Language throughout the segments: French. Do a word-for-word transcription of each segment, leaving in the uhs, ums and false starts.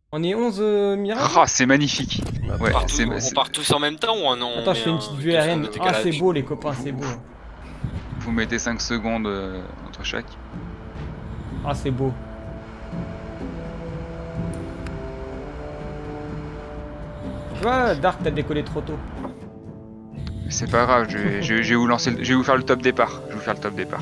On est onze euh, Mirage. Ah, c'est magnifique. Bah, Ouais, on, part c'est tous, on part tous en même temps ou un non? Attends, je fais une petite vue aérienne. Ah, c'est beau, les copains, c'est beau. Vous mettez cinq secondes euh, entre chaque. Ah, c'est beau. Tu vois, Dark, t'as décollé trop tôt. C'est pas grave, je vais, je, vais- je vais vous lancer, le- je vais vous faire le top départ. Je vais vous faire le top départ.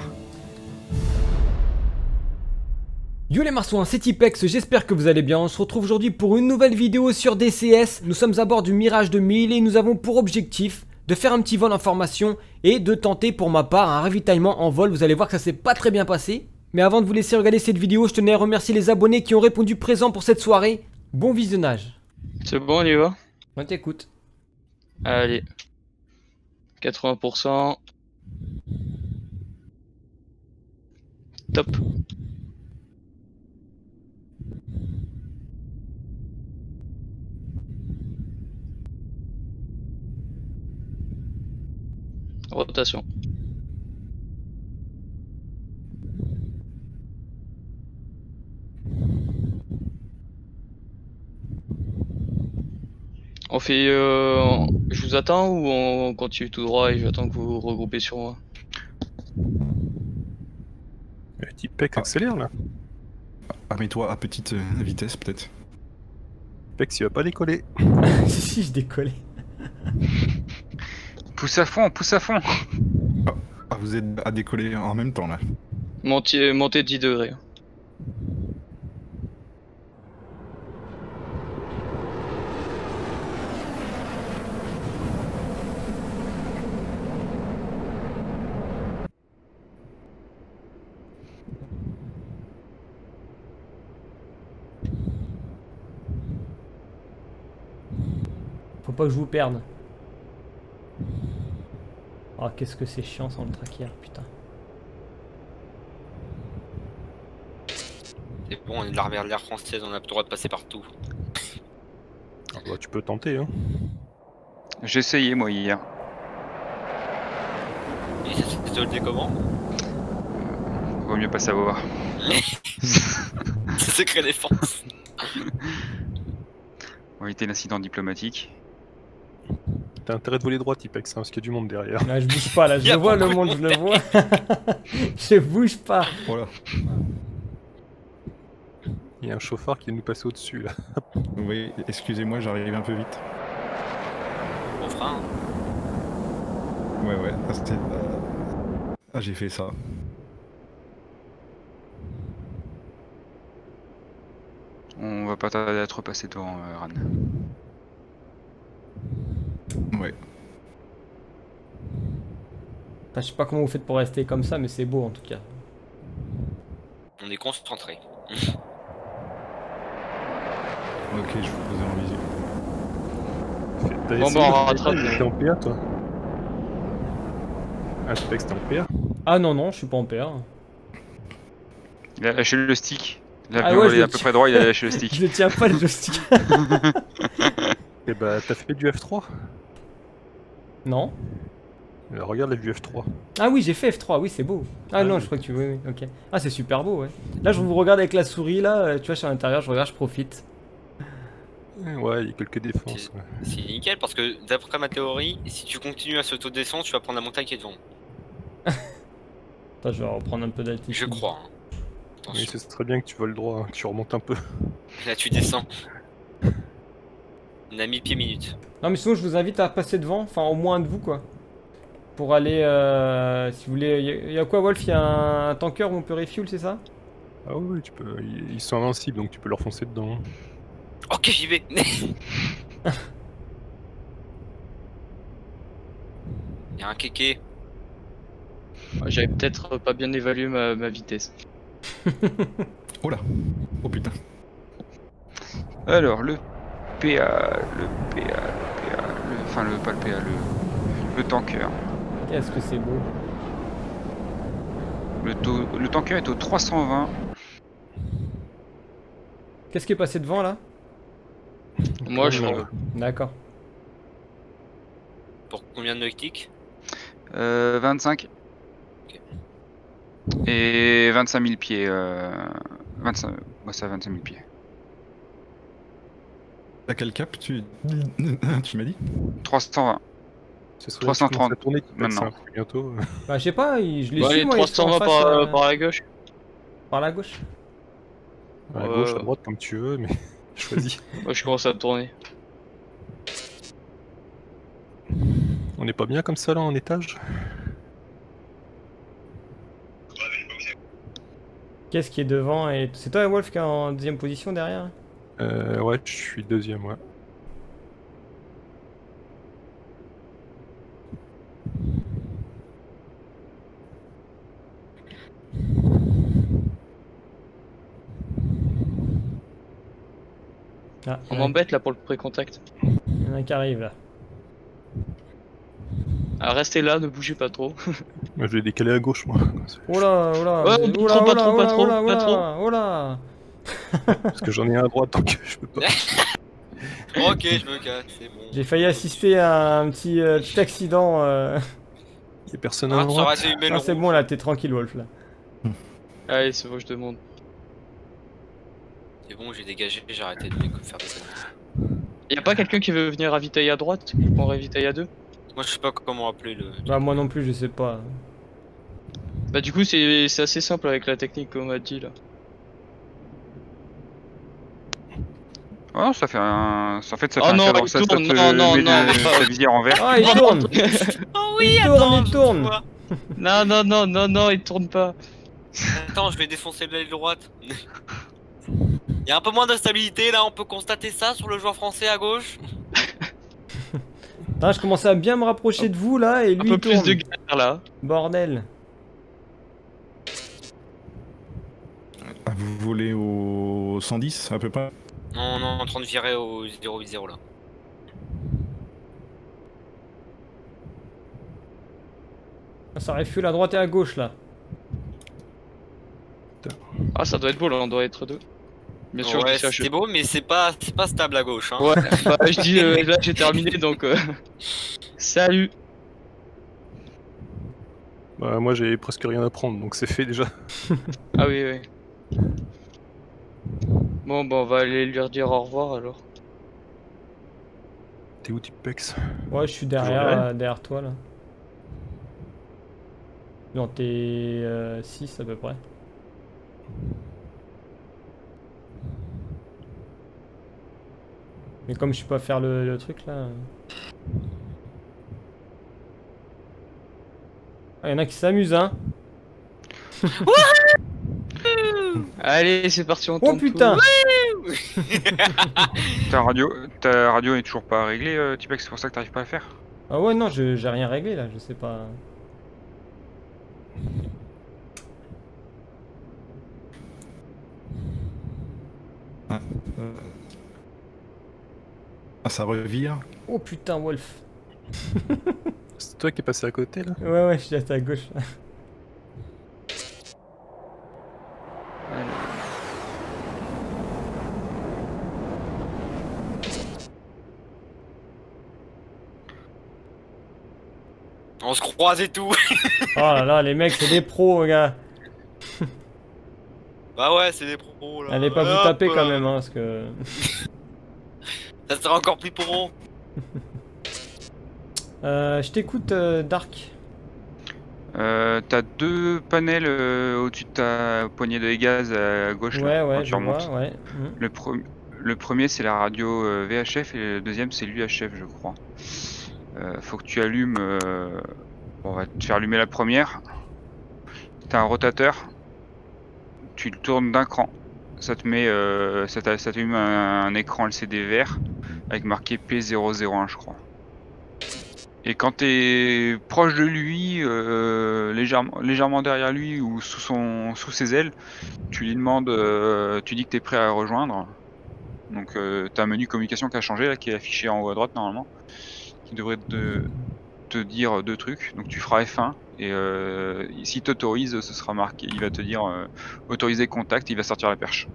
Yo les marsouins, c'est Tipex, j'espère que vous allez bien. On se retrouve aujourd'hui pour une nouvelle vidéo sur D C S. Nous sommes à bord du Mirage deux mille et nous avons pour objectif de faire un petit vol en formation et de tenter pour ma part un ravitaillement en vol. Vous allez voir que ça s'est pas très bien passé. Mais avant de vous laisser regarder cette vidéo, je tenais à remercier les abonnés qui ont répondu présent pour cette soirée. Bon visionnage. C'est bon, on y va? On t'écoute. Allez. quatre-vingts pour cent. Top. Rotation. On fait... Euh, je vous attends ou on continue tout droit et j'attends que vous vous regroupez sur moi? Le Tipex accélère là. Ah mais toi à petite euh, vitesse peut-être. Tipex il va pas décoller. Si, si, je décollais. Pousse à fond, pousse à fond. Ah vous êtes à décoller en même temps là. Montez, montez de dix degrés. Faut pas que je vous perde. Oh, qu'est-ce que c'est chiant sans le traquer, putain. C'est bon, on est de l'armée de l'air française, on a le droit de passer partout. Ah bah, tu peux tenter hein. J'ai essayé moi hier. Et ça s'est soldé comment? Vaut mieux pas savoir. C'est secret défense. On va éviter l'incident diplomatique. T'as intérêt de voler droit Tipex hein, parce qu'il y a du monde derrière. Là, je bouge pas, là, je Y a le vois le beaucoup de monde, je monde le vois. Je bouge pas. Voilà. Il y a un chauffard qui vient nous passer au-dessus là. Oui, excusez-moi, j'arrive un peu vite. Bon frein. Ouais ouais. Ah, c'était- euh, ah, j'ai fait ça. On va pas tarder à te repasser devant euh, Ran. Ouais. Enfin, je sais pas comment vous faites pour rester comme ça, mais c'est beau en tout cas. On est concentré. Ok, je vous posais en visu. T'as Bon, essayé bah, on de- rattrape. T'es en P A toi? Ah Tipex t'es en P A? Ah non, non, je suis pas en paire. Il a lâché le stick. L'avion Ah ouais, je volait le à peu tiens. près droit, il a lâché le Je stick. ne tiens pas le joystick. Et bah t'as fait du F trois? Non. Alors, regarde la vue F trois. Ah oui, j'ai fait F trois, oui, c'est beau. Ah, Ah non, oui. je crois que tu... Oui, oui, ok. Ah, c'est super beau, ouais. Là, je vous regarde avec la souris, là, euh, tu vois, je suis à l'intérieur, je regarde, je profite. Ouais, il y a quelques défenses. Ouais. C'est nickel parce que d'après ma théorie, si tu continues à s'auto-descendre, tu vas prendre la montagne qui est devant. Attends, je vais reprendre un peu d'altitude. Je crois. hein. Oui, Attention. ce serait bien que tu voles droit, hein, que tu remontes un peu. Là tu descends. On a mille pieds minutes. Non, mais sinon, je vous invite à passer devant, enfin, au moins un de vous, quoi. Pour aller, euh, si vous voulez... Il y, a quoi, Wolf? Il y a un tanker où on peut refuel, c'est ça? Ah oui, tu peux. Ils ils sont invincibles donc tu peux leur foncer dedans. Ok, j'y vais. Il y a un kéké. J'avais peut-être pas bien évalué ma, ma vitesse. Oh là. Oh putain. Alors le P A, le P A, le P A, le... enfin le pas le P A, le, le tanker. Qu'est-ce que c'est beau. Le, taux... le tanker est au trois cent vingt. Qu'est-ce qui est passé devant, là? Moi je... Euh, D'accord. Pour combien de nautiques? Euh, vingt-cinq. Ok. Et vingt-cinq mille pieds. Euh... vingt-cinq... Ouais, ça vingt-cinq mille pieds. À quel cap tu, tu m'as dit? trois cent vingt. Ce serait trois cent trente à tourner, Tipex, maintenant. hein, bientôt. Bah, je sais pas, il- je les Bah, suis, les moi, ils sont trois cent vingt en face, par, euh, par la gauche. par la gauche. À Ouais. gauche, à droite, comme tu veux, mais choisis. Moi je commence à tourner. On est pas bien comme ça là en étage? Qu'est-ce qui est devant et... C'est toi, Wolf, qui est en deuxième position derrière? Euh, ouais, je suis deuxième, ouais. Ah, On il y en a- m'embête là pour le pré-contact. il y en a un qui arrive là. Ah, restez là, ne bougez pas trop. Moi, je vais décaler à gauche, moi. Oh là, oh là, Ouais, oh pas là, trop, oh pas là, trop, oh pas là, trop, oh là, pas oh trop. là, oh là. Parce que j'en ai un à droite, donc je peux pas. Ok, je me casse, c'est bon. J'ai failli assister à un petit, euh, petit accident. Euh... Il y a personne à Ah, ça droite. aurait été une belle Ah, c'est roue. bon là, t'es tranquille, Wolf là. Allez, c'est bon, je demande. C'est bon, j'ai dégagé, j'ai arrêté de faire des conneries. Y'a pas quelqu'un qui veut venir ravitailler à droite? On ravitaille à deux? Moi, je sais pas comment appeler le. Bah, moi non plus, je sais pas. Bah du coup c'est c'est assez simple avec la technique qu'on m'a dit là. Oh non, ça fait un. Ça, en fait, ça Oh fait un non, cadre, il ça, ça tourne, te non, non, met non, de- pas- ta visière en vert. Ah, il tourne. Oh Il tourne, il je tourne. vois. Non, non, non, non, non, il tourne pas. Attends, je vais défoncer l'aile droite. Il y a un peu moins de stabilité là, on peut constater ça sur le joueur français à gauche. Ah, je commençais à bien me rapprocher de vous là et Un lui peu il plus tourne. de galère là. Bordel. Ah, vous voulez au cent dix à peu près? Non, on est en train de virer au zéro huit zéro là. Ah, ça refuel à droite et à gauche là. Ah ça doit être beau là, on doit être deux. Bien sûr, je Ouais, dis ça, je- c'était beau, mais c'est pas, c'est pas stable à gauche. Hein. Ouais, bah je dis euh, là j'ai terminé donc euh, salut. Bah, moi, j'ai presque rien à prendre, donc c'est fait déjà. Ah oui oui. Bon bah on va aller lui redire au revoir alors. T'es où, Tipex? Ouais, je suis derrière, derrière. euh, derrière toi là. Non, t'es six à peu près. Mais comme je suis pas faire le, le truc là. euh. Ah, y'en a qui s'amusent hein. Allez c'est parti on Oh tourne putain. tout. Ta radio, ta radio est toujours pas réglée, euh, Tipex, c'est pour ça que t'arrives pas à la faire. Ah ouais non, je- j'ai rien réglé là, je sais pas. Ah, euh, ah, ça revire. Oh putain Wolf. C'est toi qui es passé à côté là? Ouais ouais, je suis à ta gauche là. On se croise et tout. Oh là là, les mecs c'est des pros gars. Bah ouais, c'est des pros là. Allez pas vous Hop, taper quand euh, même hein, parce que... Ça sera encore plus pro. Euh, je t'écoute euh, Dark. Euh, T'as deux panels euh, au-dessus de ta poignée de gaz à gauche Ouais là, quand ouais, tu je remontes. vois, ouais. Mm. Le, pre- le premier c'est la radio euh, V H F et le deuxième c'est l'U H F je crois. Euh, faut que tu allumes, euh... bon, on va te faire allumer la première. T'as un rotateur, tu le tournes d'un cran. Ça te met, euh, ça t'a- ça t'allume un, un écran L C D vert avec marqué P zéro zéro un je crois. Et quand t'es proche de lui, euh, légèrement, légèrement derrière lui ou sous son, sous ses ailes, tu lui demandes, euh, tu dis que t'es prêt à rejoindre. Donc euh, t'as un menu communication qui a changé là, qui est affiché en haut à droite normalement, qui devrait te, te dire deux trucs. Donc tu feras F un et euh, s'il t'autorise, ce sera marqué. Il va te dire euh, autoriser contact, il va sortir la perche.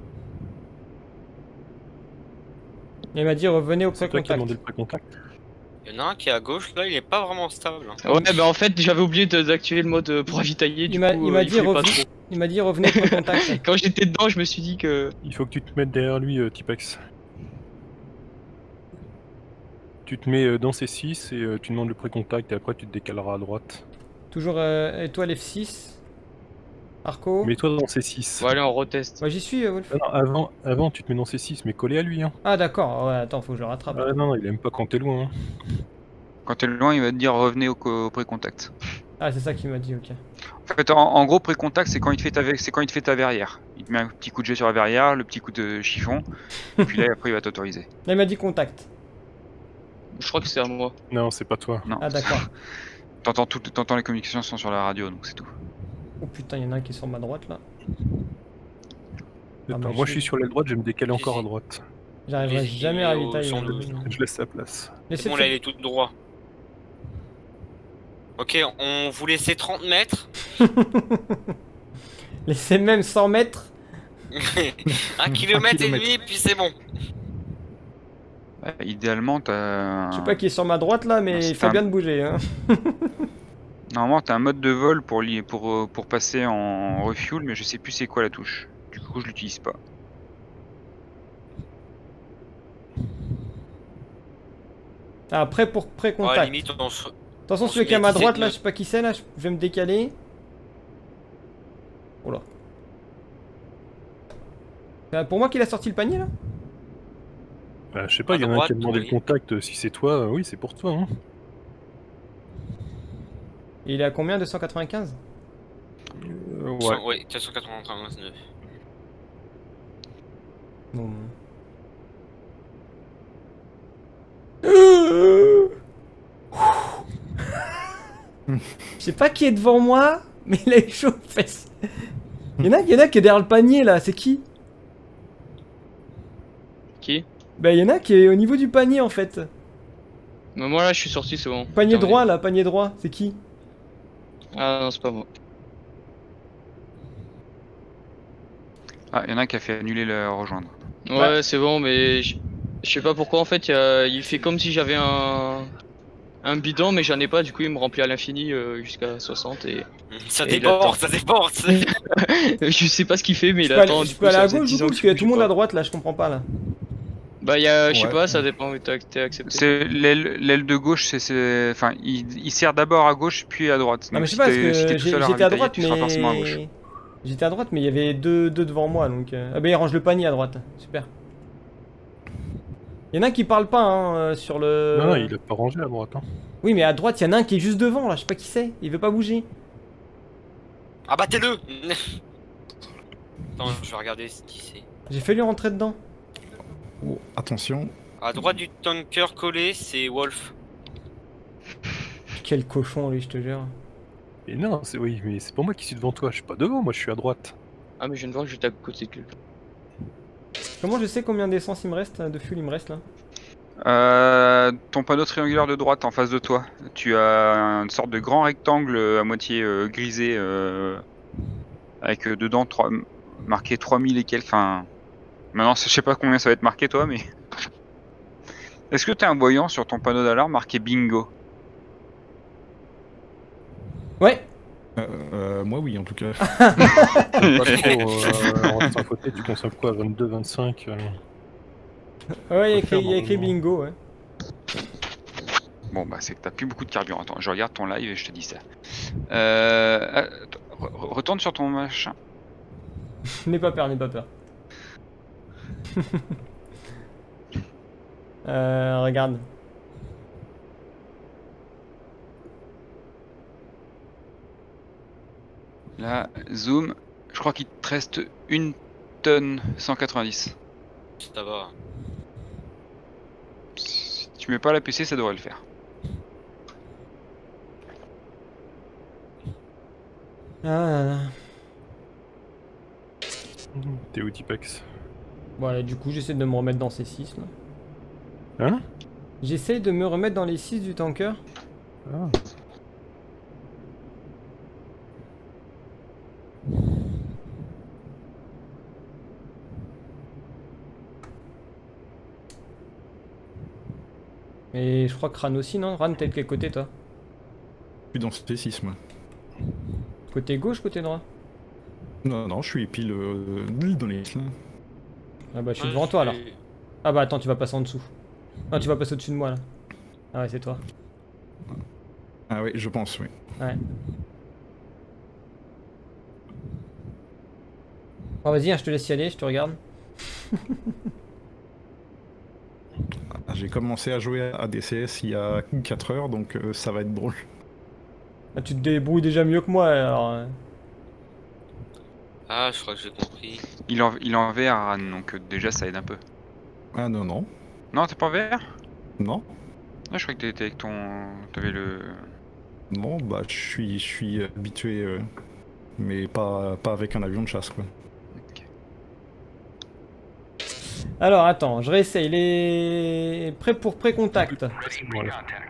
Il m'a dit revenez au C'est toi qui as pré-contact. demandé le pré-contact? Il y en a un qui est à gauche là, il est pas vraiment stable. hein. Ouais bah en fait j'avais oublié de- d'activer le mode euh, pour ravitailler. Du Il m'a coup, il euh, m'a dit voulait pas revenez. trop. Il m'a dit revenez au pré-contact. Quand j'étais dedans je me suis dit que... Il faut que tu te mettes derrière lui, euh, Tipex. Tu te mets euh, dans C six et euh, tu demandes le pré-contact et après tu te décaleras à droite. Toujours euh, étoile F six. Arco. Mets-toi dans C six. Bon, allez, on reteste. Ouais, j'y suis, euh, Wolf. Ah non, avant, avant, tu te mets dans C six, mais collé à lui. Hein. Ah, d'accord. Ouais, attends, faut que je le rattrape. Ah non, il aime pas quand t'es loin. Hein. Quand t'es loin, il va te dire revenez au, co- au pré-contact. Ah, c'est ça qu'il m'a dit, ok. En fait, en, en gros, pré-contact, c'est quand il te fait ta, c'est quand il te fait ta verrière. Il te met un petit coup de jet sur la verrière, le petit coup de chiffon, et puis là, après, il va t'autoriser. Là, il m'a dit contact. Je crois que c'est à moi. Non, c'est pas toi. Non. Ah, d'accord. T'entends tout, t'entends les communications sont sur la radio, donc c'est tout. Oh putain, il y en a un qui est sur ma droite là. Attends, bah, moi je- je suis sur l'aile droite, je vais me décaler Si, encore si. à droite. J'arriverai Les- jamais il à est au ravitailler. cent hein. douze. Je laisse sa place. Laissez C'est bon, là, il est tout droit. Ok, on vous laissez trente mètres. Laissez même cent mètres. Un kilomètre et kilomètre. demi, puis c'est bon. Ouais, idéalement, t'as. Je sais pas qui est sur ma droite là, mais Non, c'est il fait un- bien de bouger. Hein. Normalement, t'as un mode de vol pour, li- pour, euh, pour passer en refuel, mais je sais plus c'est quoi la touche. Du coup, je l'utilise pas. Ah, Après pour Bon, à pré-contact. la limite, on se... Attention, on celui se qui est à met ma dix-sept droite là, je nœuds. sais pas qui c'est là, je je vais me décaler. Oh là. C'est pour moi qu'il a sorti le panier là? Bah, je sais pas, À il y en a un droite, qui a demandé oui. le contact. euh, Si c'est toi, euh, oui, c'est pour toi. Hein. Et il est à combien? Deux cent quatre-vingt-quinze? Euh, ouais. cent- ouais, quatre cent quatre-vingt-neuf. Non. Je sais pas qui est devant moi, mais il a eu chaud aux fesses. Il y en a, il y en a qui est derrière le panier là, c'est qui? Qui? Bah il y en a qui est au niveau du panier en fait. Mais moi là, je suis sorti, c'est bon. Panier Terminé. droit là, panier droit, c'est qui? Ah non, c'est pas moi. Ah, il y en a un qui a fait annuler le rejoindre. Ouais, Ouais. c'est bon, mais je je sais pas pourquoi en fait, il, y a- il fait comme si j'avais un un bidon, mais j'en ai pas. Du coup, il me remplit à l'infini euh, jusqu'à soixante et Ça Et il dépend, attend. ça dépend. c'est- je sais pas ce qu'il fait, mais Je il peux aller, attend. je Du peux coup, aller ça à faisait gauche du dix coup ans parce que qu'il y a je tout le monde bouge à pas. droite là, je comprends pas là. Bah, il y a, je sais Ouais. pas, ça dépend. mais T'as t'es accepté. C'est l'aile l'aile de gauche, c'est, c'est, enfin, il, il sert d'abord à gauche puis à droite. Non mais Donc je sais si pas parce t'es- si t'es que tout j'ai- seul à j'étais à ravitailler, droite tu seras forcément à gauche. mais... J'étais à droite mais il y avait deux, deux devant moi donc... euh, Ah bah il range le panier à droite, super. Il y en a un qui parle pas hein, euh, sur le... Non, non, il a pas rangé à droite. Hein. Oui mais à droite il y en a un qui est juste devant là, je sais pas qui c'est, il veut pas bouger. Ah, battez-le. Attends, je vais regarder ce qui c'est. J'ai fait lui rentrer dedans. Oh, attention. À droite du tanker collé, c'est Wolf. Quel cochon lui je te jure. Et non, c'est oui, mais c'est pas moi qui suis devant toi. Je suis pas devant, moi je suis à droite. Ah, mais je viens de voir que j'étais à côté de quelqu'un. Comment je sais combien d'essence il me reste, de fuel il me reste là? Euh, ton panneau triangulaire de droite en face de toi, tu as une sorte de grand rectangle à moitié euh, grisé euh, avec euh, dedans trois, marqué trois mille et quelques. Enfin, maintenant je sais pas combien ça va être marqué toi, mais est-ce que tu as un voyant sur ton panneau d'alarme marqué bingo? Ouais. Euh, euh, moi, oui, en tout cas. Pas trop, euh, en cinq côtés, tu consommes quoi, vingt-deux, vingt-cinq euh... Ouais il y a Faut écrit, faire il y a écrit normalement. bingo ouais. Bon bah c'est que t'as plus beaucoup de carburant. Attends, je regarde ton live et je te dis ça. Euh, attends, re- retourne sur ton machin. N'aie pas peur, n'aie pas peur. euh, regarde. Là, zoom. Je crois qu'il te reste une tonne cent quatre-vingt-dix. Ça va. Si tu mets pas la P C, ça devrait le faire. Ah là là. T'es où, Tipex? Bon allez, du coup j'essaie de me remettre dans ces six là. Hein? J'essaie de me remettre dans les six du tanker. Ah. Et je crois que Ran aussi, non? Ran, t'es de quel côté toi? Je suis dans ce T six, moi. Côté gauche, côté droit? Non, non, je suis pile euh, dans les... Ah bah je suis Ouais, devant je toi alors. fais- Ah bah attends, tu vas passer en dessous. Non, tu vas passer au-dessus de moi là. Ah ouais, c'est toi. Ah oui, je pense, oui. Ouais. Bon, vas-y, hein, je te laisse y aller, je te regarde. J'ai commencé à jouer à D C S il y a quatre heures, donc euh, ça va être drôle. Ah, tu te débrouilles déjà mieux que moi alors. euh. Ah, je crois que j'ai compris. Il est en, il est en V R, Ran, donc euh, déjà ça aide un peu. Ah non, non. Non, t'es pas en V R? Non. Ah, je croyais que t'étais avec ton... T'avais le... Non, bah je suis, je suis habitué, euh, mais pas, pas avec un avion de chasse, quoi. Alors attends, je réessaye les. Prêt pour pré-contact. Voilà.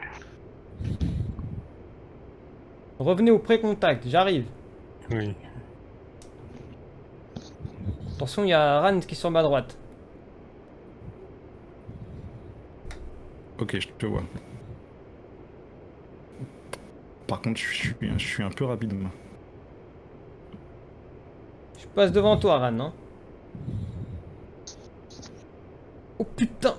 Revenez au pré-contact, j'arrive. Oui. Attention, il y a Ran qui est sur ma droite. Ok, je te vois. Par contre, je suis, je suis un peu rapide, moi. Je passe devant toi, Ran, hein. Oh putain!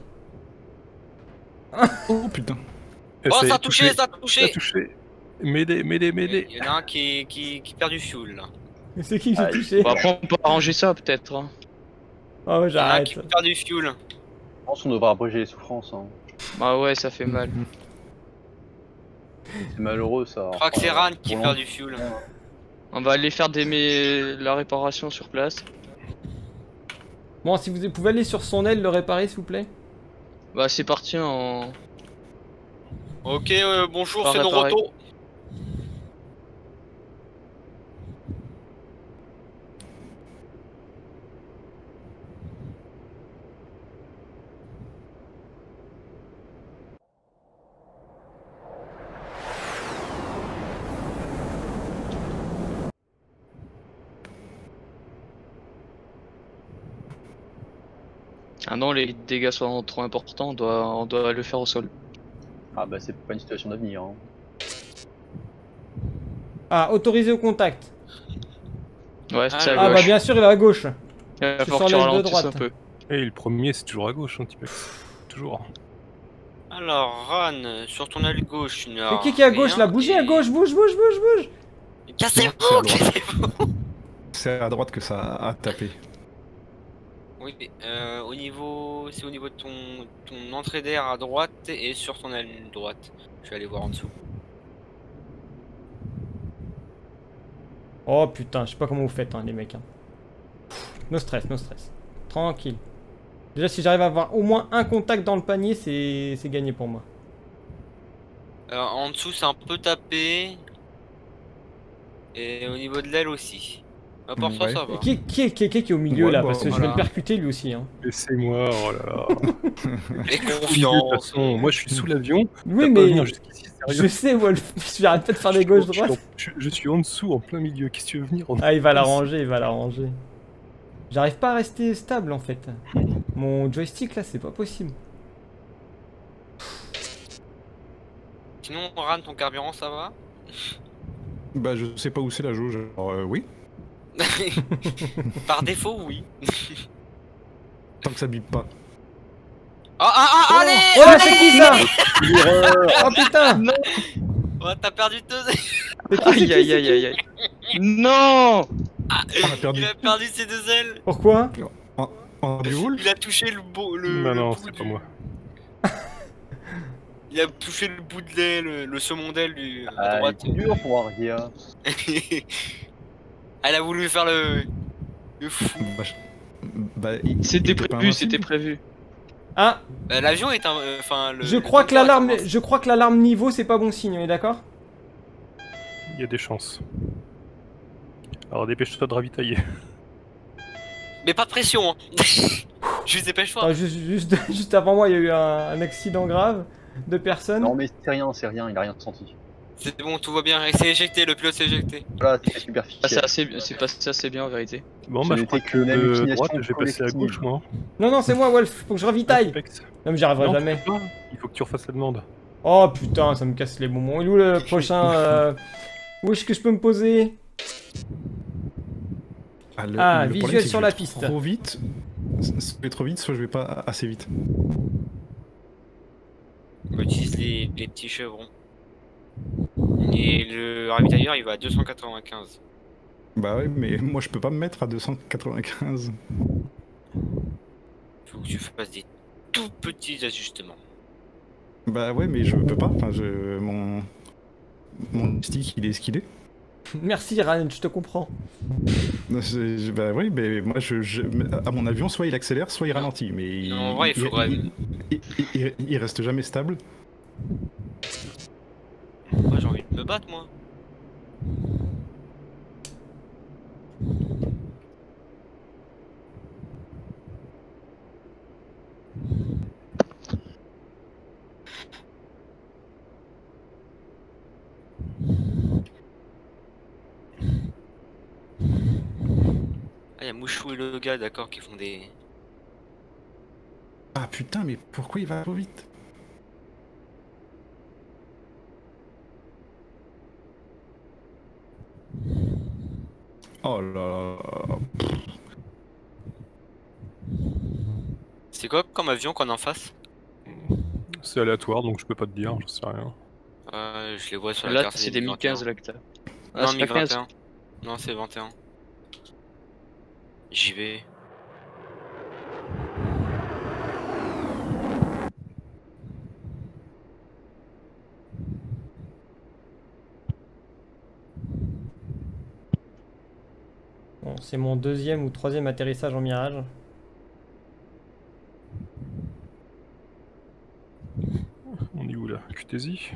Oh putain. Et Oh, y ça a est, touché, ça a Ça a touché. touché. M'aider, m'aider, m'aider. Il y en a un qui, qui, qui perd du fuel là. C'est qui que j'ai touché? Bon, après, on peut arranger ça peut-être. hein. Oh, Il y en a un qui j'arrête. perd du fuel. Je pense qu'on devrait abréger les souffrances. Hein. Bah ouais, ça fait mal. C'est malheureux ça. Je crois que c'est Ran qui Pour perd l'en- du fuel. On va aller faire des mé- la réparation sur place. Bon, si vous pouvez aller sur son aile le réparer, s'il vous plaît. Bah c'est parti en... Ok, euh, bonjour, Pas c'est réparé. Noroto. Ah non, les dégâts sont trop importants, on doit, on doit le faire au sol. Ah bah c'est pas une situation d'avenir. Hein. Ah, autorisé au contact. Ouais, c'est Ah, à Ah, bah gauche. bien sûr, il est à gauche. Il va c'est falloir que tu sur l'aile de ralentisses droite. un peu. Et le premier, c'est toujours à gauche, un petit peu. Toujours. Alors, Ran, sur ton aile gauche, il y a C'est qui qui est à gauche rien là? Bougez et- à gauche, bouge, bouge, bouge, bouge. C'est à Cassez-vous, droite. cassez-vous. C'est à droite que ça a tapé. Oui, euh, au niveau, c'est au niveau de ton, ton entrée d'air à droite et sur ton aile droite. Je vais aller voir en dessous. Oh putain, je sais pas comment vous faites, hein, les mecs. Hein. No stress, no stress. Tranquille. Déjà, si j'arrive à avoir au moins un contact dans le panier, c'est c'est gagné pour moi. Euh, en dessous, c'est un peu tapé. Et au niveau de l'aile aussi. À part ça, Ouais. ça va. Et qui, qui, est, qui, est, qui est qui est au milieu Ouais, là? bah, Parce que je vais voilà. le percuter lui aussi. Hein. Laissez-moi, oh là là. Et De toute confiance. façon, moi je suis sous l'avion. Oui, T'as pas à mais venir jusqu'ici, sérieux. je sais, Wolf. J'arrête pas de faire des Je suis en- gauches-droite. Je, suis en- je suis en dessous, en plein milieu. Qu'est-ce que tu veux venir en... Ah, il va l'arranger, il va l'arranger. J'arrive pas à rester stable en fait. Mon joystick là, c'est pas possible. Sinon, Ran, ton carburant, ça va? Bah je sais pas où c'est la jauge. Alors euh, oui. Par défaut, oui. Tant que ça bip pas. Ah ah ah, allez! Oh là, allez c'est qui ça? L'erreur. Oh putain! Oh, t'as perdu deux. C'est qui, c'est Aïe qui, aïe c'est aïe qui aïe aïe. Non. On a perdu. Il a perdu ses deux ailes. Pourquoi? En du vol. Il a touché le beau. Le, Non, le non, bout c'est du- pas moi. Il a touché le bout de l'aile, le, le saumon d'aile du à Ah, droite. c'est dur pour Argia. Elle a voulu faire le. le fou. Bah, je- bah, il- il C'était était pas prévu, invincible. c'était prévu. Ah, Bah, l'avion est un. euh, Enfin, le. je le crois que moteur est l'alarme, un- je crois que l'alarme niveau c'est pas bon signe, on est d'accord? Il y a des chances. Alors dépêche-toi de ravitailler. Mais pas de pression, hein. Juste dépêche-toi. Attends, juste, juste, juste avant moi, il y a eu un, un accident grave de personnes. Non mais c'est rien, c'est rien, il a rien senti. C'est bon, tout va bien. Il s'est éjecté, le pilote s'est éjecté. Voilà, c'est super Ah, c'est fictif. assez, c'est passé assez bien en vérité. Bon Ce bah je n'était crois que qu'une de hallucination droite, je vais passer à collective. gauche moi. Non, non, c'est moi, Wolf, faut que je ravitaille. Apex. Non, mais j'y arriverai Non, jamais. tu peux pas. Il faut que tu refasses la demande. Oh putain, ça me casse les bonbons. Il est où le prochain euh... Où est-ce que je peux me poser? Ah, le- Ah, le problème, visuel c'est que sur je la vais piste. Trop vite. Soit je vais trop vite, soit je vais pas assez vite. On utilise les, les petits chevrons. Et le ravitailleur il va à deux cent quatre-vingt-quinze. Bah ouais, mais moi je peux pas me mettre à deux cent quatre-vingt-quinze. Faut que tu fasses des tout petits ajustements. Bah ouais, mais je peux pas. Enfin, je... mon mon stick il est ce qu'il est. Merci Ran, je te comprends. Je- je- Bah oui, mais moi je, je- à mon avion, soit il accélère, soit il ralentit. Mais il, Non, en vrai, il faudrait- il, il- il- il- il reste jamais stable. Moi j'ai envie de me battre moi. Ah y'a Mouchou et le gars d'accord qui font des... Ah putain, mais pourquoi il va trop vite? Oh là là. C'est quoi comme avion qu'on a en face? C'est aléatoire, donc je peux pas te dire, je sais rien. euh, Je les vois sur la Là, carte. c'est des Mi quinze là que t'as. Ah, Non, c'est Mi pas quinze. vingt et un. Non, c'est vingt et un. J'y vais. Bon, c'est mon deuxième ou troisième atterrissage en Mirage. On est où là? Q T S I?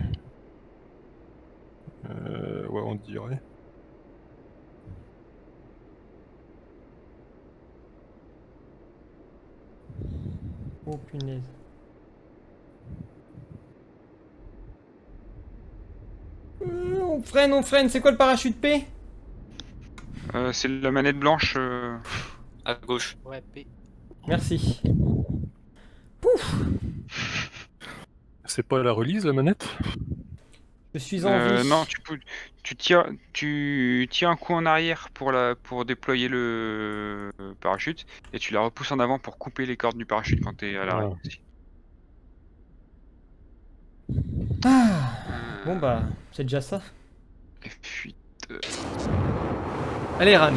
Euh, ouais, on dirait. Oh punaise. Euh, on freine, on freine, c'est quoi le parachute P? Euh, c'est la manette blanche. euh, À gauche. Ouais, P. Merci. C'est pas la release la manette? Je suis en euh, vie. non, tu peux, tu tires, tu tires un coup en arrière pour la, pour déployer le parachute et tu la repousses en avant pour couper les cordes du parachute quand t'es à l'arrière. Ah. Bon bah, c'est déjà ça. Et fuite. euh, Allez Ran.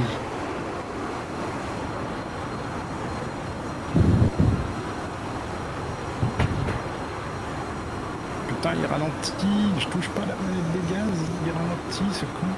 Putain, il ralentit, je touche pas la manette des gaz, il ralentit ce con.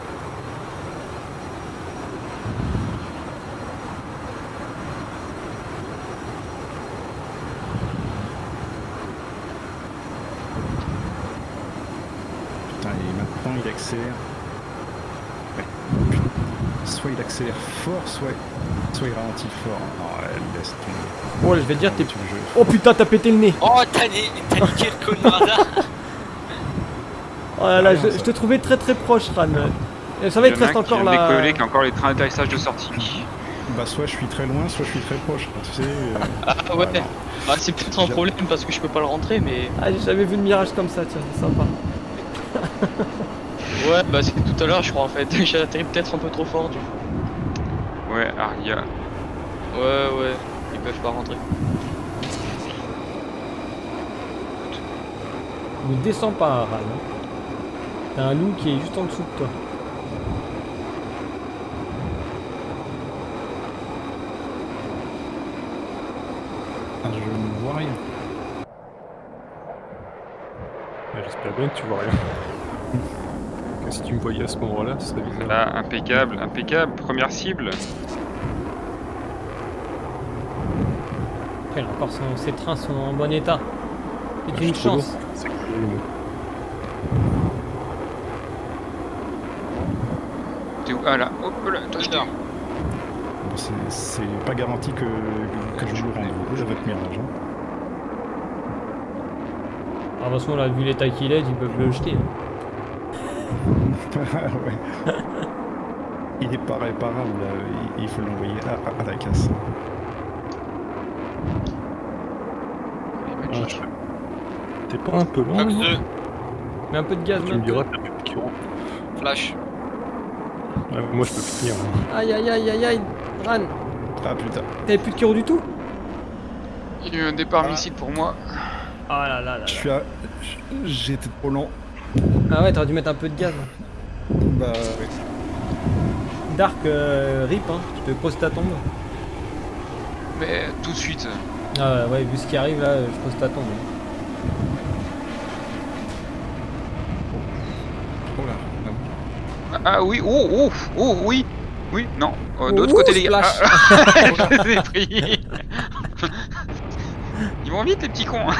Putain, et maintenant il accélère. Ouais. Putain. Soit il accélère fort, soit, soit il ralentit fort. Oh, elle laisse tomber. Oh là, je vais te dire, t'es... Tu le jeu. Oh putain, t'as pété le nez. Oh, t'as ni- t'as niqué le connard là. Oh là là, Ah, je, non, je ça- te trouvais très très proche Ran. Euh, Ça va, il y te en a reste un qui encore vient de la... décoller, qui a encore les trains d'atterrissage de sortie. Bah soit je suis très loin, soit je suis très proche. Tu sais. euh, Ah ouais. ah, non. Ah, c'est peut-être un problème parce que je peux pas le rentrer, mais. Ah, j'ai jamais vu de mirage comme ça, tiens, c'est sympa. Ouais, bah c'est tout à l'heure, je crois en fait. J'ai atterri peut-être un peu trop fort du coup. Ouais, Aria. Ouais, ouais, ils peuvent pas rentrer. Ne descends pas, Ran. T'as un loup qui est juste en dessous de toi. Ah, je ne vois rien. Ouais, j'espère bien que tu vois rien. Que si tu me voyais à ce moment-là, ce serait bizarre. Là, impeccable, impeccable. Première cible. Après, là, encore, son- ses trains sont en bon état. C'est Ah, une je suis trop chance. lourd. C'est cool, moi. T'es où? Ah là, hop là, toi je t'ai. Bon, c'est- c'est pas garanti que, que je vous rende rouge à votre mirage. Hein. Ah, de toute façon, là, vu l'état qu'il est, ils peuvent le jeter. hein. Ouais. Il est pas réparable, là. il il faut l'envoyer à, à- à la casse. Ah, je- T'es pas un peu loin? Max là deux, Mets un peu de gaz, Tu mets me un peu. diras, t'as plus de kilo. flash. Ouais, moi je peux finir. hein. Aïe aïe aïe aïe aïe. Ran, Ah putain. t'avais plus de Kiro du tout? Il y a eu un départ missile pour moi. Ah là là là. Je suis à... J'ai été trop lent. Ah ouais, t'aurais dû mettre un peu de gaz. Bah oui. Dark, euh, rip, hein. Je te pose ta tombe. Mais tout de suite. Ah ouais, vu ce qui arrive là, je pose ta tombe. Oh là. Ah, ah oui, oh, oh, oh, oui. Oui, non. Euh, de l'autre Ouh, côté, les gars. splash. Ah, je les ai pris. Ils vont vite, les petits cons.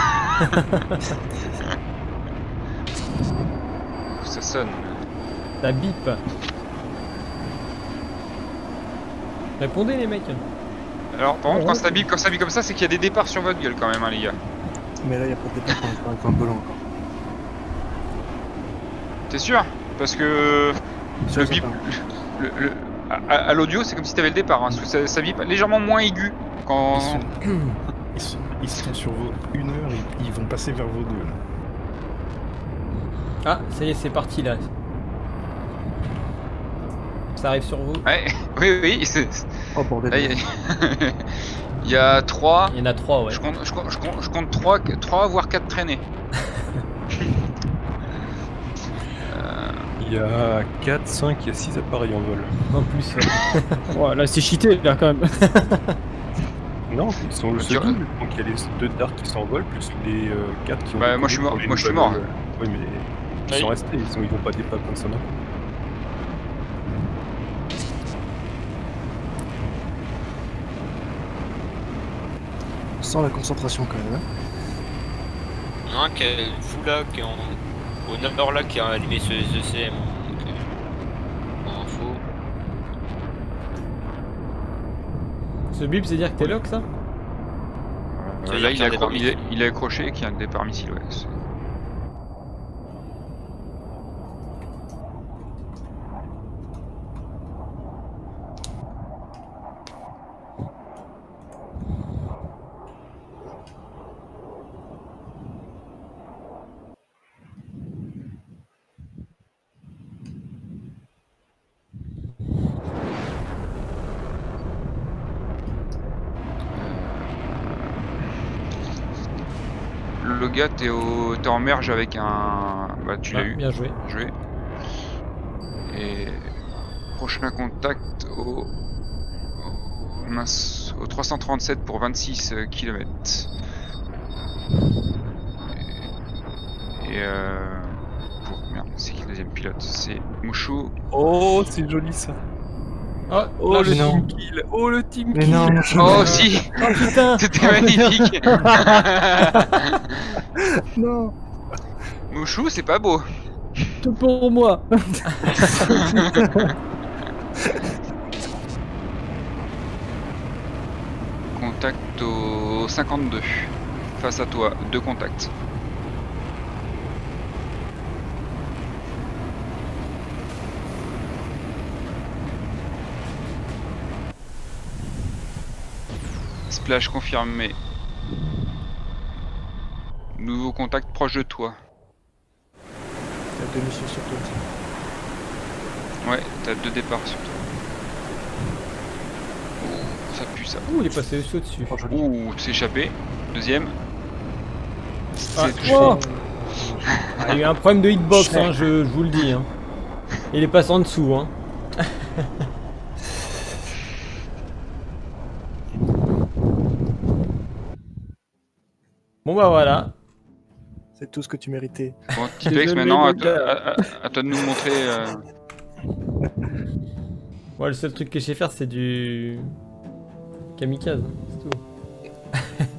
Ça sonne. Ça bip. Répondez les mecs. Alors, par contre, quand ça bip comme ça, bip comme ça, c'est qu'il y a des départs sur votre gueule quand même, hein, les gars. Mais là, il n'y a pas de départ, on est un peu lent. T'es sûr? Parce que Sûr le et bip, certain. le, le- à, à l'audio, c'est comme si t'avais le départ. Hein, parce que ça, ça bip légèrement moins aigu quand. Ils sont... Ils, sont... Ils sont sur vos une heure et ils vont passer vers vos deux. Là. Ah, ça y est, c'est parti là. Ça arrive sur vous. Ouais, oui, oui. c'est- Oh bordel. Là, il y a- il y a trois. Il y en a trois, ouais. Je compte, je compte, je compte, je compte trois, trois voire quatre traînées. Il y a quatre, cinq, il y a six appareils en vol. En plus. Ouais, là c'est cheaté là quand même. Non, ils sont le Tu- seul. Donc il y a les deux darks qui s'envolent, plus les euh, quatre qui ont. Bah, moi, je suis mort- pour les moi, je suis nouvelles, mort. euh, Oui, mais ils Oui. sont restés, ils, sont, ils vont pas départ comme ça. Non. On sent la concentration quand même. Hein. Il y en a un qui est fou là, qui est en... au nord là, qui a allumé ce E C M. Donc, euh, en info. Ce bip, c'est dire que t'es lock ça? Ça Euh, veut là, dire il, a qu'il y a un accro- départ il, est, il est accroché et qu'il y a un départ missile. Ouais. c'est- Le Logat, t'es au... t'es en merge avec un. Bah, tu l'as Ah, eu. bien joué. Joué. Et prochain contact au, au, mince, au trois cent trente-sept pour vingt-six kilomètres. Et, et euh, pour, merde, c'est qui le deuxième pilote? C'est Mouchou. Oh, c'est joli ça. Oh, Oh, là, le je- team kill. Oh, le team Mais kill. non, Oh si, Oh putain. c'était magnifique. non. Mouchou, c'est pas beau. Tout pour moi. Contact au cinquante-deux. Face à toi, deux contacts. Splash confirmé. Nouveau contact proche de toi. T'as deux missions sur toi. Ouais, t'as deux départs sur toi. Oh, ça pue ça. Ouh, il est passé chaud dessus. Oh, joli. Ouh, c'est échappé. Deuxième. Ah, C'est touché. oh. Ah, il y a eu un problème de hitbox, hein, je, je vous le dis. Hein. Il est passé en dessous. Hein. Bon bah voilà. C'est tout ce que tu méritais. Bon, Tipex, Désolé, maintenant, à, mon toi- gars. à- à- à toi de nous montrer. euh, Moi, le seul truc que je sais faire, c'est du kamikaze. Hein, c'est tout.